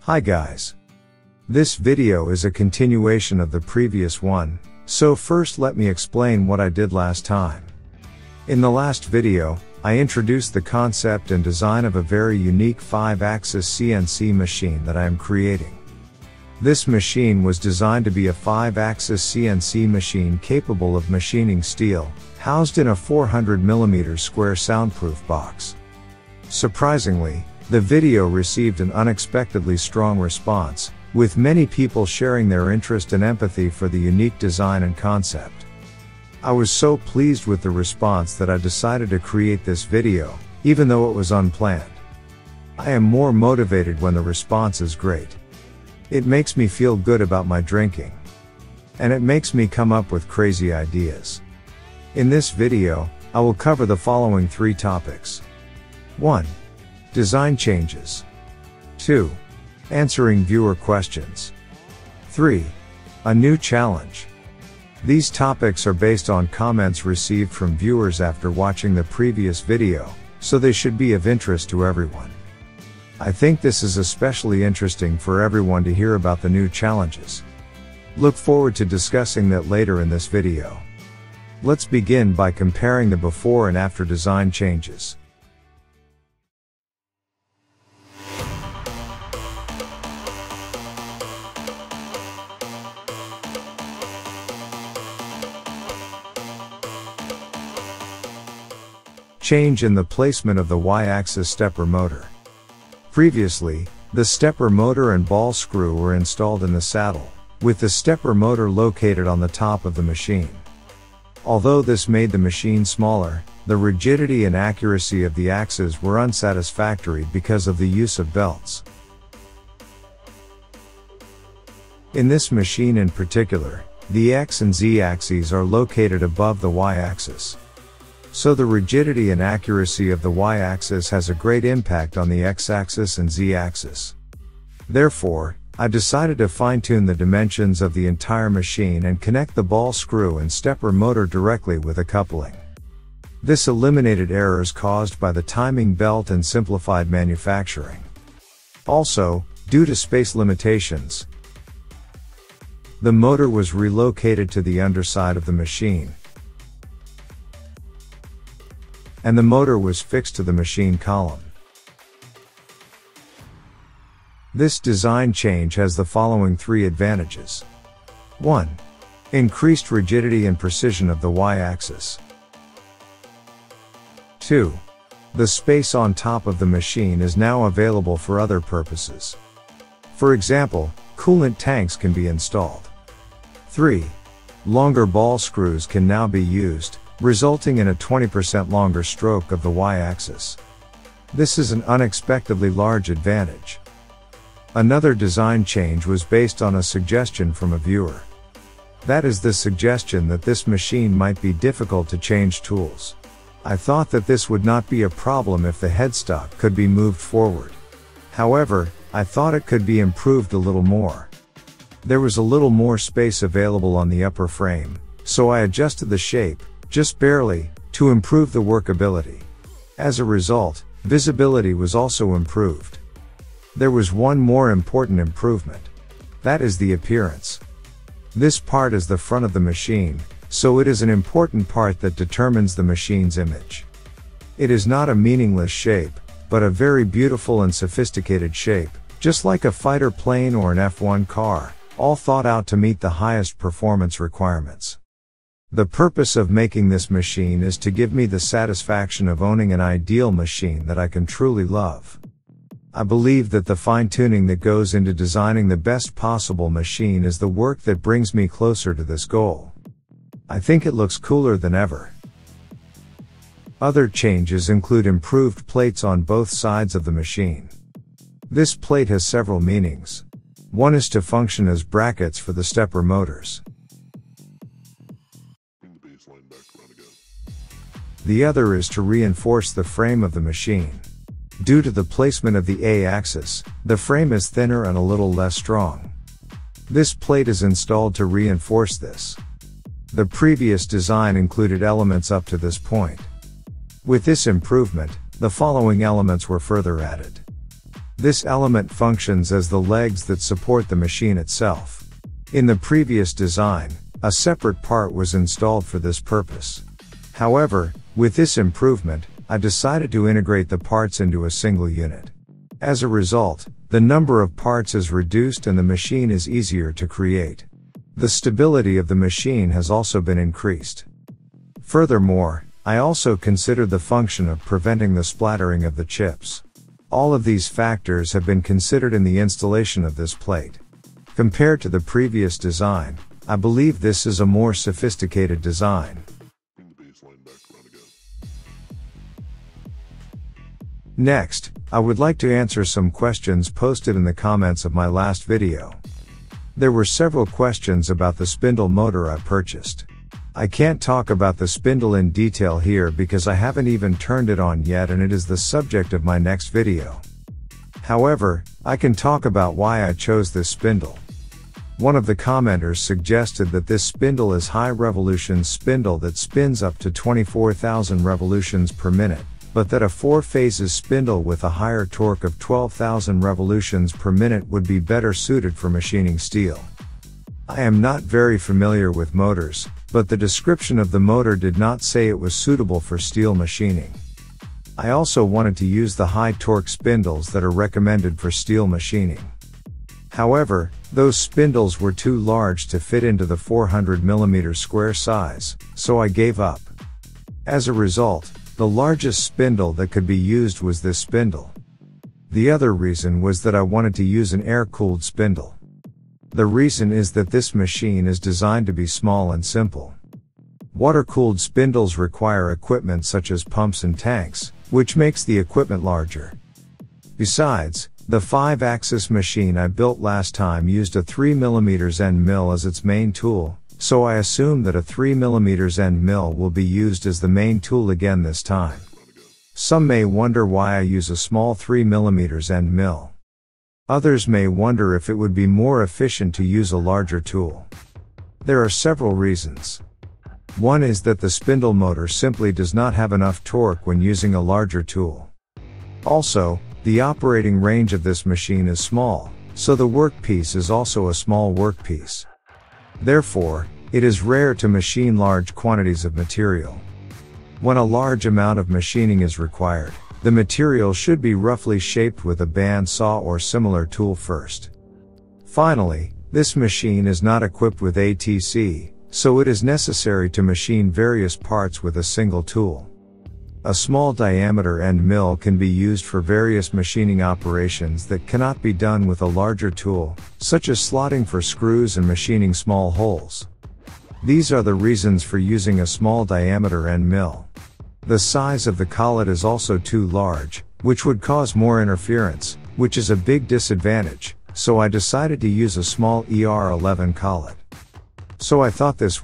Hi guys. This video is a continuation of the previous one, so first let me explain what I did last time. In the last video, I introduced the concept and design of a very unique 5-axis CNC machine that I am creating. This machine was designed to be a 5-axis CNC machine capable of machining steel, housed in a 400mm square soundproof box. Surprisingly, the video received an unexpectedly strong response, with many people sharing their interest and empathy for the unique design and concept. I was so pleased with the response that I decided to create this video, even though it was unplanned. I am more motivated when the response is great. It makes me feel good about my drinking. And it makes me come up with crazy ideas. In this video, I will cover the following 3 topics. 1. Design changes. 2. Answering viewer questions. 3. A new challenge. These topics are based on comments received from viewers after watching the previous video, so they should be of interest to everyone. I think this is especially interesting for everyone to hear about the new challenges. Look forward to discussing that later in this video. Let's begin by comparing the before and after design changes. Change in the placement of the Y-axis stepper motor. Previously, the stepper motor and ball screw were installed in the saddle, with the stepper motor located on the top of the machine. Although this made the machine smaller, the rigidity and accuracy of the axes were unsatisfactory because of the use of belts. In this machine in particular, the X and Z axes are located above the Y-axis. So the rigidity and accuracy of the Y-axis has a great impact on the X-axis and Z-axis. Therefore, I decided to fine-tune the dimensions of the entire machine and connect the ball screw and stepper motor directly with a coupling. This eliminated errors caused by the timing belt and simplified manufacturing. Also, due to space limitations, the motor was relocated to the underside of the machine, and the motor was fixed to the machine column. This design change has the following 3 advantages. 1. Increased rigidity and precision of the Y-axis. 2. The space on top of the machine is now available for other purposes. For example, coolant tanks can be installed. 3. Longer ball screws can now be used, resulting in a 20% longer stroke of the Y-axis. This is an unexpectedly large advantage. Another design change was based on a suggestion from a viewer. That is the suggestion that this machine might be difficult to change tools. I thought that this would not be a problem if the headstock could be moved forward. However, I thought it could be improved a little more. There was a little more space available on the upper frame, so I adjusted the shape, just barely, to improve the workability. As a result, visibility was also improved. There was one more important improvement. That is the appearance. This part is the front of the machine, so it is an important part that determines the machine's image. It is not a meaningless shape, but a very beautiful and sophisticated shape, just like a fighter plane or an F1 car, all thought out to meet the highest performance requirements. The purpose of making this machine is to give me the satisfaction of owning an ideal machine that I can truly love. I believe that the fine-tuning that goes into designing the best possible machine is the work that brings me closer to this goal. I think it looks cooler than ever. Other changes include improved plates on both sides of the machine. This plate has several meanings. One is to function as brackets for the stepper motors. The other is to reinforce the frame of the machine. Due to the placement of the A-axis, the frame is thinner and a little less strong. This plate is installed to reinforce this. The previous design included elements up to this point. With this improvement, the following elements were further added. This element functions as the legs that support the machine itself. In the previous design, a separate part was installed for this purpose. However, with this improvement, I decided to integrate the parts into a single unit. As a result, the number of parts is reduced and the machine is easier to create. The stability of the machine has also been increased. Furthermore, I also considered the function of preventing the splattering of the chips. All of these factors have been considered in the installation of this plate. Compared to the previous design, I believe this is a more sophisticated design. Next, I would like to answer some questions posted in the comments of my last video. There were several questions about the spindle motor I purchased. I can't talk about the spindle in detail here because I haven't even turned it on yet and it is the subject of my next video. However, I can talk about why I chose this spindle. One of the commenters suggested that this spindle is high revolution spindle that spins up to 24,000 revolutions per minute, but that a 4-phases spindle with a higher torque of 12,000 revolutions per minute would be better suited for machining steel. I am not very familiar with motors, but the description of the motor did not say it was suitable for steel machining. I also wanted to use the high torque spindles that are recommended for steel machining. However, those spindles were too large to fit into the 400mm square size, so I gave up. As a result, the largest spindle that could be used was this spindle. The other reason was that I wanted to use an air-cooled spindle. The reason is that this machine is designed to be small and simple. Water-cooled spindles require equipment such as pumps and tanks, which makes the equipment larger. Besides, the 5-axis machine I built last time used a 3mm end mill as its main tool, so I assume that a 3mm end mill will be used as the main tool again this time. Some may wonder why I use a small 3mm end mill. Others may wonder if it would be more efficient to use a larger tool. There are several reasons. One is that the spindle motor simply does not have enough torque when using a larger tool. Also, the operating range of this machine is small, so the workpiece is also a small workpiece. Therefore, it is rare to machine large quantities of material. When a large amount of machining is required, the material should be roughly shaped with a band saw or similar tool first. Finally, this machine is not equipped with ATC, so it is necessary to machine various parts with a single tool. A small diameter end mill can be used for various machining operations that cannot be done with a larger tool, such as slotting for screws and machining small holes. These are the reasons for using a small diameter end mill. The size of the collet is also too large, which would cause more interference, which is a big disadvantage, so I decided to use a small ER11 collet. So I thought this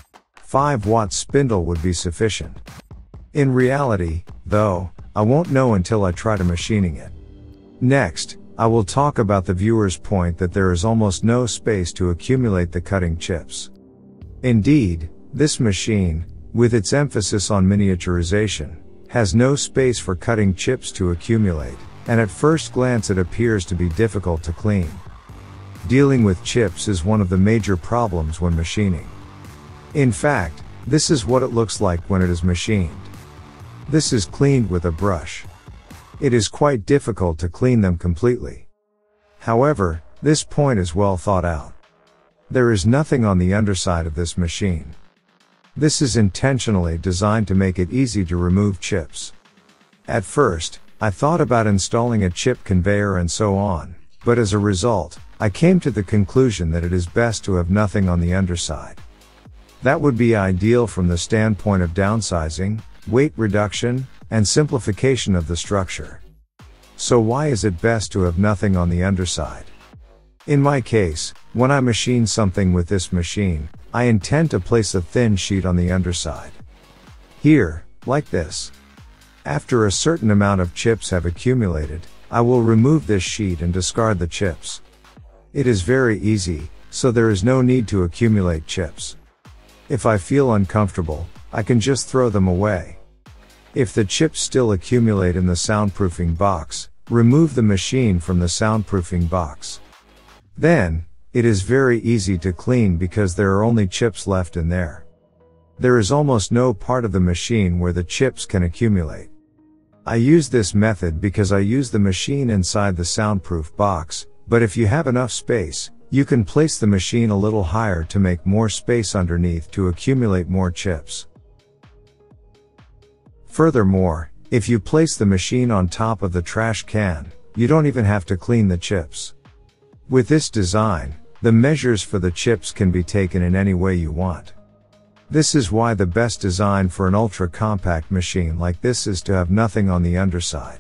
5-watt spindle would be sufficient. In reality, though, I won't know until I try to machining it. Next, I will talk about the viewer's point that there is almost no space to accumulate the cutting chips. Indeed, this machine, with its emphasis on miniaturization, has no space for cutting chips to accumulate, and at first glance it appears to be difficult to clean. Dealing with chips is one of the major problems when machining. In fact, this is what it looks like when it is machined. This is cleaned with a brush. It is quite difficult to clean them completely. However, this point is well thought out. There is nothing on the underside of this machine. This is intentionally designed to make it easy to remove chips. At first, I thought about installing a chip conveyor and so on, but as a result, I came to the conclusion that it is best to have nothing on the underside. That would be ideal from the standpoint of downsizing, weight reduction, and simplification of the structure. So why is it best to have nothing on the underside? In my case, when I machine something with this machine, I intend to place a thin sheet on the underside. Here, like this. After a certain amount of chips have accumulated, I will remove this sheet and discard the chips. It is very easy, so there is no need to accumulate chips. If I feel uncomfortable, I can just throw them away. If the chips still accumulate in the soundproofing box, remove the machine from the soundproofing box. Then, it is very easy to clean because there are only chips left in there. There is almost no part of the machine where the chips can accumulate. I use this method because I use the machine inside the soundproof box, but if you have enough space, you can place the machine a little higher to make more space underneath to accumulate more chips. Furthermore, if you place the machine on top of the trash can, you don't even have to clean the chips. With this design, the measures for the chips can be taken in any way you want. This is why the best design for an ultra-compact machine like this is to have nothing on the underside.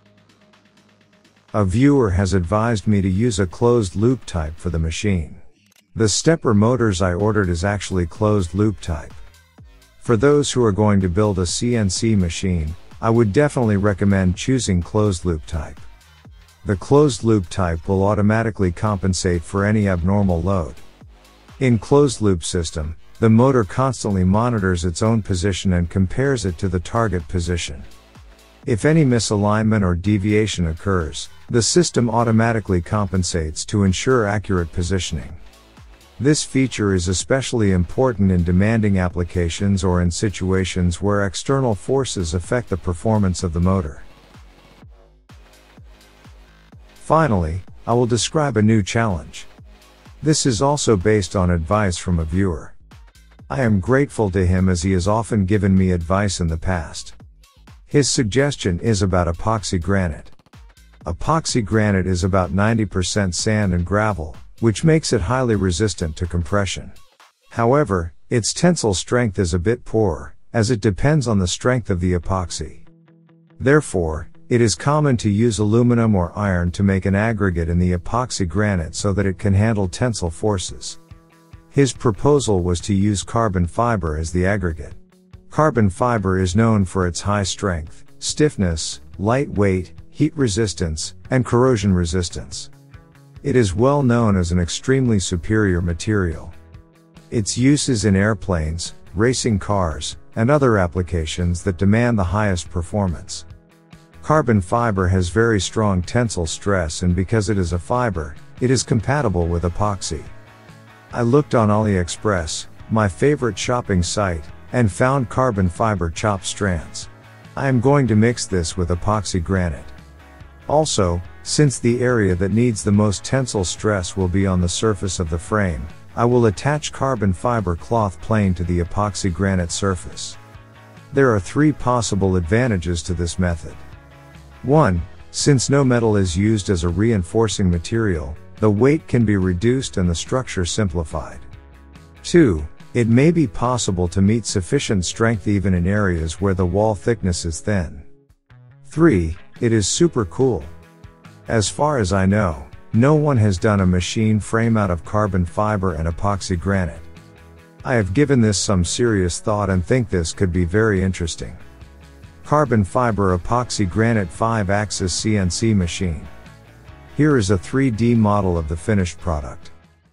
A viewer has advised me to use a closed loop type for the machine. The stepper motors I ordered is actually closed loop type. For those who are going to build a CNC machine, I would definitely recommend choosing closed loop type. The closed loop type will automatically compensate for any abnormal load. In closed loop system, the motor constantly monitors its own position and compares it to the target position. If any misalignment or deviation occurs, the system automatically compensates to ensure accurate positioning. This feature is especially important in demanding applications or in situations where external forces affect the performance of the motor. Finally, I will describe a new challenge. This is also based on advice from a viewer. I am grateful to him as he has often given me advice in the past. His suggestion is about epoxy granite. Epoxy granite is about 90% sand and gravel, which makes it highly resistant to compression. However, its tensile strength is a bit poorer, as it depends on the strength of the epoxy. Therefore, it is common to use aluminum or iron to make an aggregate in the epoxy granite so that it can handle tensile forces. His proposal was to use carbon fiber as the aggregate. Carbon fiber is known for its high strength, stiffness, light weight, heat resistance, and corrosion resistance. It is well known as an extremely superior material. Its use is in airplanes, racing cars, and other applications that demand the highest performance. Carbon fiber has very strong tensile stress, and because it is a fiber, it is compatible with epoxy. I looked on AliExpress, my favorite shopping site, and found carbon fiber chopped strands. I am going to mix this with epoxy granite. Also, since the area that needs the most tensile stress will be on the surface of the frame, I will attach carbon fiber cloth plane to the epoxy granite surface. There are 3 possible advantages to this method. 1. Since no metal is used as a reinforcing material, the weight can be reduced and the structure simplified. 2. It may be possible to meet sufficient strength even in areas where the wall thickness is thin. 3. It is super cool. As far as I know, no one has done a machine frame out of carbon fiber and epoxy granite. I have given this some serious thought and think this could be very interesting. Carbon fiber epoxy granite 5-axis CNC machine. Here is a 3D model of the finished product.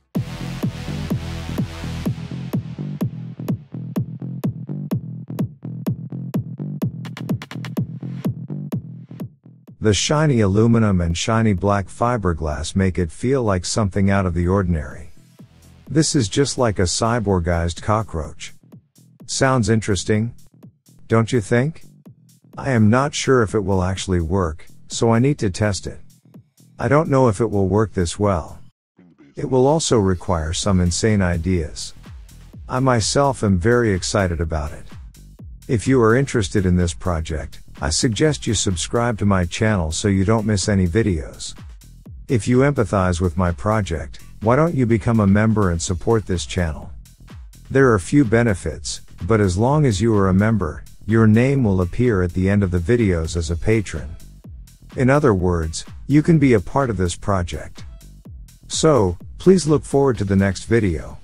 The shiny aluminum and shiny black fiberglass make it feel like something out of the ordinary. This is just like a cyborgized cockroach. Sounds interesting? Don't you think? I am not sure if it will actually work, so I need to test it. I don't know if it will work this well. It will also require some insane ideas. I myself am very excited about it. If you are interested in this project, I suggest you subscribe to my channel so you don't miss any videos. If you empathize with my project, why don't you become a member and support this channel? There are few benefits, but as long as you are a member, your name will appear at the end of the videos as a patron. In other words, you can be a part of this project. So, please look forward to the next video.